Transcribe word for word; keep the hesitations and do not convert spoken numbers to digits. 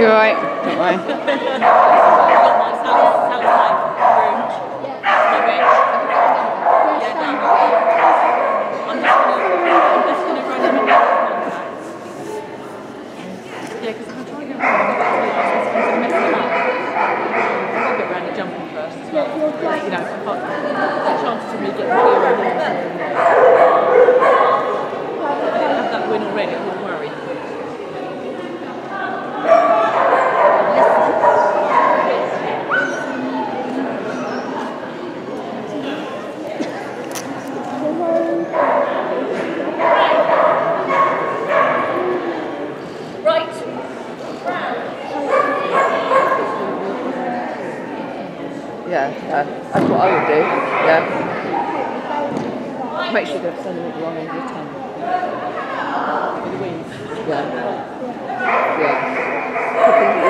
You're right. Don't worry. Yeah, because if I try and go around, it's going to mess them up. I've got to get around the jumping first as well. You know, I've got the chance to really get the feel of it. I have that win already, I'm not worried. Yeah, yeah, that's what I would do, yeah. Make sure they're sending it wrong over the ten. With the wings. Yeah. Yeah.